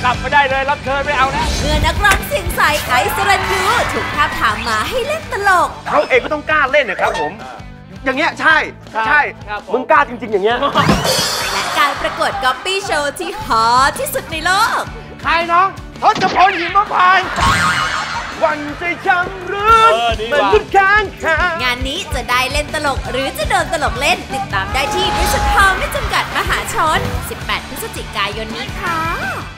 ลับมาได้เลยรับเชิญไม่เอานะเมื่อนักร้องเสียงใสไอซ์สรัญยูถูกท้าบทามมาให้เล่นตลกเขาเองก็ต้องกล้าเล่นนะครับผมอย่างเงี้ยใช่มึงกล้าจริงๆอย่างเงี้ยและการประกวดก๊อปปี้โชว์ที่ฮอตที่สุดในโลกใครน้องทศพลหิมพานต์วันใจช้ำรื่นมันลุกค้างคางานนี้จะได้เล่นตลกหรือจะโดนตลกเล่นติดตามได้ที่ดิจิทัลไม่จำกัดมหาชน18 พฤศจิกายนนี้ค่ะ